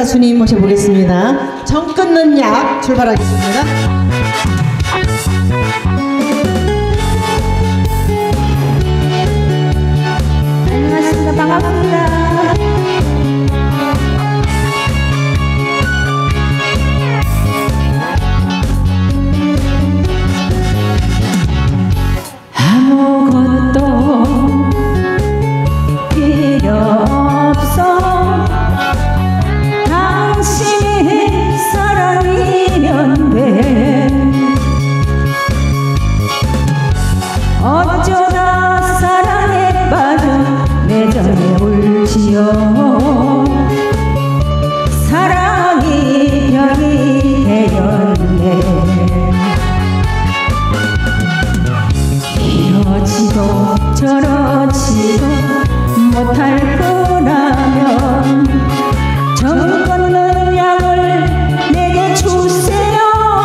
가수님 모셔보겠습니다. 정 끊는 약 출발하겠습니다. 안녕하십니까. 반갑습니다. 아무것도 필요 없어. 당신이 사랑이면 돼. 어쩌다 사랑에 빠져 내정에 울지요. 사랑이 병이 되었네. 이러지도 저러지도 못할 거라면 정 끊는 약을 내게 주세요.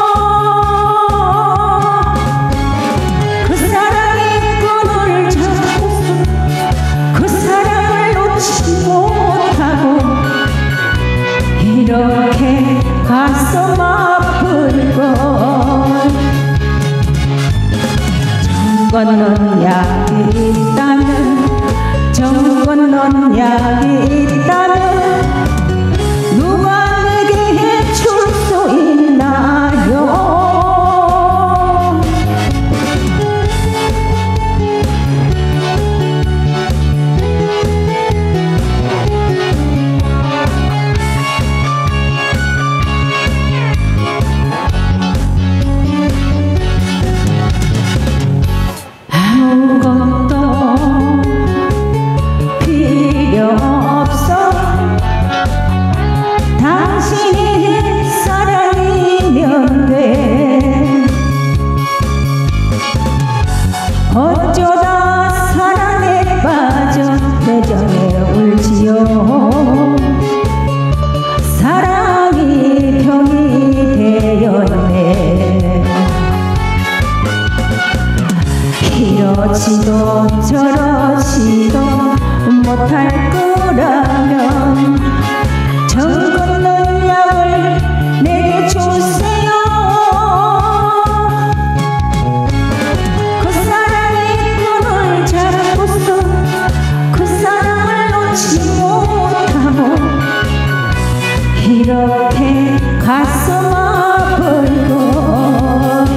그 사랑의 끈을 잡고서 그 사랑을 놓지 못하고 이렇게 가슴 아플 걸. 정 끊는 약이 있다면 정 끊는 약이 있다면 누가 내게 해줄 수 있나요? 아무것도 필요 없어. 당신이 사랑이면 돼. 어쩌다 사랑에 빠져 내정에 울지요. 사랑이 병이 되었네. 이러지도 저러지도 못할 거라면 정 끊는 약을 내게 주세요. 그 사랑의 끈을 잡고서 그 사랑을 놓지 못하고 이렇게 가슴 아플 걸.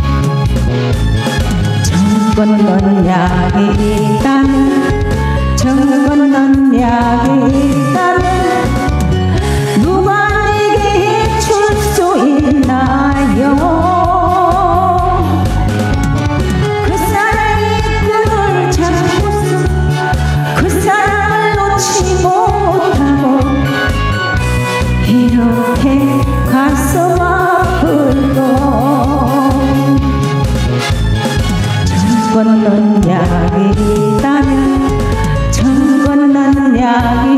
정 끊는 약이 있다면 정 끊는 약이 있다면 누가 내게 해줄 수 있나요? 그 사랑의 끈을 잡고서 그 사랑을 놓지 못하고 이렇게 가슴 아플 걸. 정 끊는 약이 있다면 정 끊는 약이